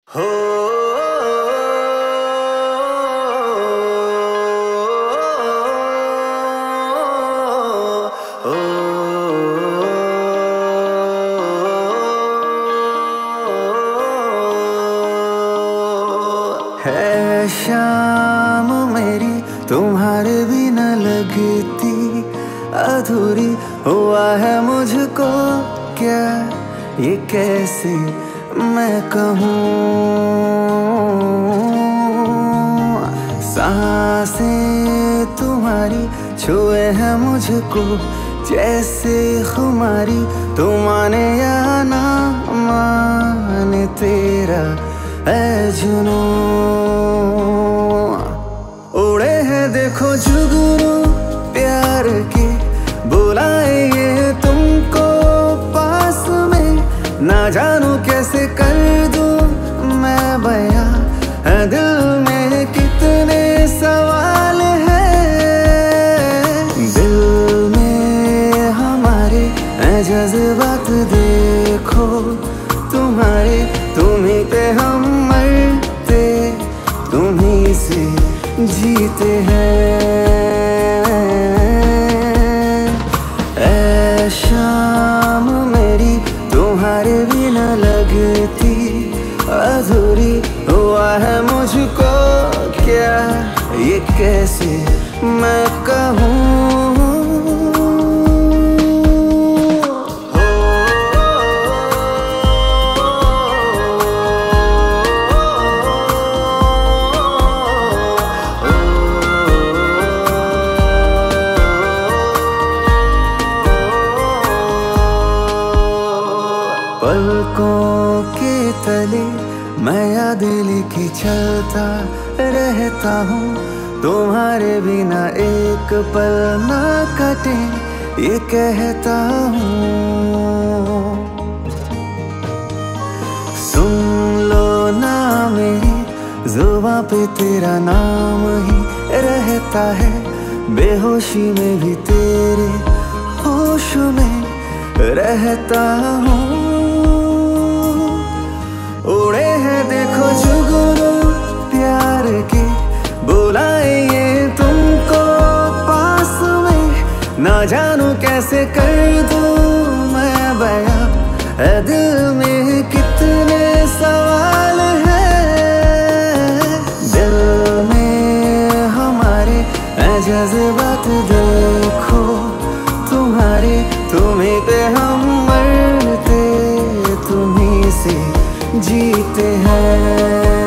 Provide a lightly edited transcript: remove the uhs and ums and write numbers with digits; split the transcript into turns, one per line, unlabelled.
हो है शाम मेरी तुम्हारे बिना लगती अधूरी, हुआ है मुझको क्या ये कैसे मैं कहूँ। सांसें तुम्हारी छुए हैं मुझको जैसे खुमारी, तू माने या ना माने तेरा है जुनून। उड़े हैं देखो जुगनू प्यार के, बुलाए ये तुमको पास में, ना जानू कैसे कर दूं मैं बयां, दिल में कितने सवाल हैं। दिल में हमारे जज्बात देखो तुम्हारे, तुम्हीं पे हम मरते तुम्हीं से जीते हैं। ऐ शाम मेरी तुम्हारे बिना लगती अधूरी, हुआ है मुझको क्या ये कैसे मैं कहूँ। पलकों के तले मैं याद लेके चलता रहता हूँ, तुम्हारे बिना एक पल ना कटे ये कहता हूँ। सुन लो ना मेरी जुबां पे तेरा नाम ही रहता है, बेहोशी में भी तेरे होश में रहता हूँ। उड़े हैं देखो जुगनू प्यार के, बुलाए ये तुमको पास में, ना जानू कैसे कर दूं मैं बयां, दिल में कितने सवाल हैं। दिल में हमारे जज्बात देखो तुम्हारे, तुम्हीं पे हम मरते तुम्हीं से जीते हैं।